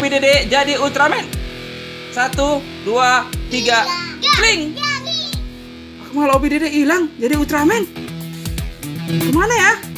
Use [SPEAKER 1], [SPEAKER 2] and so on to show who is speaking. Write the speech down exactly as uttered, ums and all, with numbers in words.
[SPEAKER 1] Opi Dede jadi Ultraman. Satu, dua, tiga, kling. Malah Opi Dede hilang jadi Ultraman. Kemana ya?